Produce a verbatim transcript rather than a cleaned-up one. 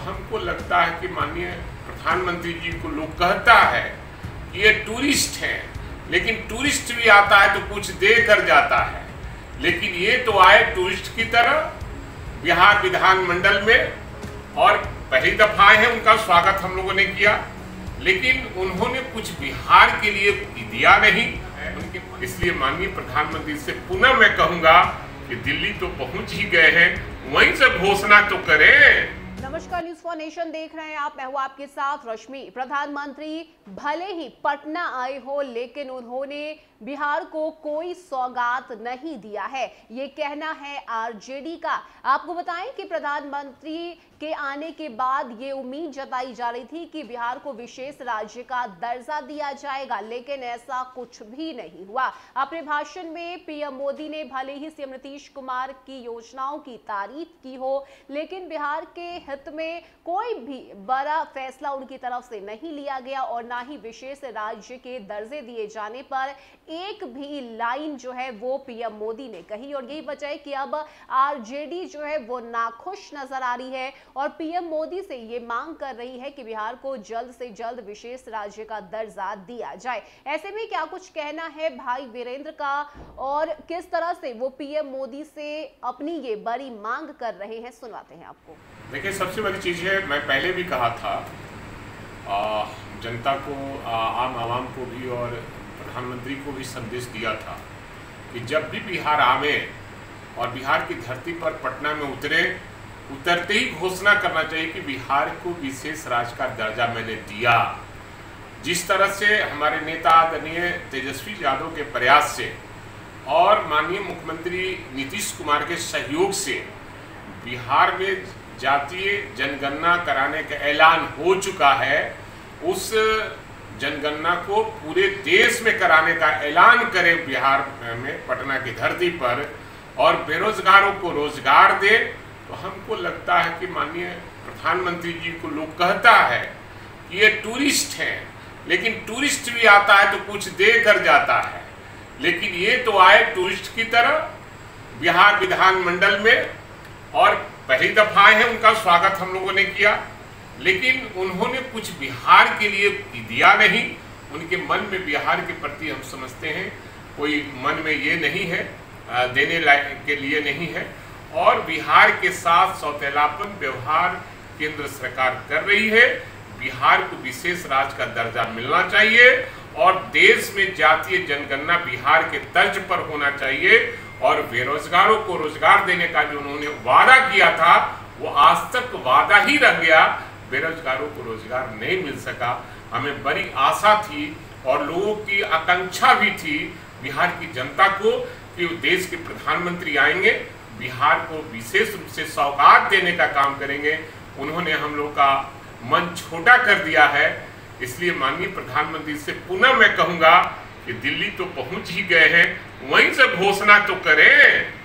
हमको लगता है कि माननीय प्रधानमंत्री जी को लोग कहता है कि ये टूरिस्ट हैं, लेकिन टूरिस्ट भी आता है तो कुछ दे कर जाता है, लेकिन ये तो आए टूरिस्ट की तरह बिहार विधानमंडल में, और पहली दफा आए हैं, उनका स्वागत हम लोगों ने किया, लेकिन उन्होंने कुछ बिहार के लिए दिया नहीं। इसलिए माननीय प्रधानमंत्री से पुनः मैं कहूंगा कि दिल्ली तो पहुंच ही गए हैं, वहीं से घोषणा तो करें। नमस्कार, न्यूज़ फॉर नेशन देख रहे हैं आप। मैं हूं आपके साथ रश्मि। प्रधानमंत्री भले ही पटना आए हो, लेकिन उन्होंने बिहार को कोई सौगात नहीं दिया है, ये कहना है आरजेडी का। आपको बताएं कि प्रधानमंत्री के आने के बाद ये उम्मीद जताई जा रही थी कि बिहार को विशेष राज्य का दर्जा दिया जाएगा, लेकिन ऐसा कुछ भी नहीं हुआ। अपने भाषण में पीएम मोदी ने भले ही सीएम नीतीश कुमार की योजनाओं की तारीफ की हो, लेकिन बिहार के हित में कोई भी बड़ा फैसला उनकी तरफ से नहीं लिया गया, और ना ही विशेष राज्य के दर्जे दिए जाने पर एक भी लाइन जो है वो पीएम मोदी ने कही। और यही वजह है कि अब आरजेडी जो है वो नाखुश नजर आ रही है और पीएम मोदी से ये मांग कर रही है कि बिहार को जल्द से जल्द विशेष राज्य का दर्जा दिया जाए। ऐसे में क्या कुछ कहना है भाई वीरेंद्र का, और किस तरह से वो पीएम मोदी से अपनी ये बड़ी मांग कर रहे हैं, सुनाते हैं आपको। देखिए, सबसे बड़ी चीज है, मैं पहले भी कहा था आ, जनता को, आ, आम आवाम को भी और प्रधानमंत्री को भी संदेश दिया था कि जब भी बिहार आवे और बिहार की धरती पर पटना में उतरे, उतरते ही घोषणा करना चाहिए कि बिहार को विशेष राज्य का दर्जा मैंने दिया। जिस तरह से हमारे नेता आदरणीय तेजस्वी यादव के प्रयास से और माननीय मुख्यमंत्री नीतीश कुमार के सहयोग से बिहार में जातीय जनगणना कराने का ऐलान हो चुका है, उस जनगणना को पूरे देश में कराने का ऐलान करें बिहार में, पटना की धरती पर, और बेरोजगारों को रोजगार दे। तो हमको लगता है कि माननीय प्रधानमंत्री जी को लोग कहता है कि ये टूरिस्ट हैं, लेकिन टूरिस्ट भी आता है तो कुछ दे कर जाता है, लेकिन ये तो आए टूरिस्ट की तरह बिहार विधानमंडल में, और पहली दफा आए हैं, उनका स्वागत हम लोगों ने किया, लेकिन उन्होंने कुछ बिहार के लिए दिया नहीं। उनके मन में बिहार के प्रति हम समझते हैं कोई मन में ये नहीं है, देने लायक के लिए नहीं है, और बिहार के साथ सौतेलापन व्यवहार केंद्र सरकार कर रही है। बिहार को विशेष राज्य का दर्जा मिलना चाहिए और देश में जातीय जनगणना बिहार के तर्ज पर होना चाहिए, और बेरोजगारों को रोजगार देने का जो उन्होंने वादा किया था वो आज तक वादा ही रह गया। बेरोजगारों को रोजगार नहीं मिल सका। हमें बड़ी आशा थी और लोगों की आकांक्षा भी थी बिहार की जनता को कि देश के प्रधानमंत्री आएंगे, बिहार को विशेष रूप से सौगात देने का काम करेंगे। उन्होंने हम लोग का मन छोटा कर दिया है। इसलिए माननीय प्रधानमंत्री से पुनः मैं कहूंगा कि दिल्ली तो पहुंच ही गए हैं, वहीं से घोषणा तो करें।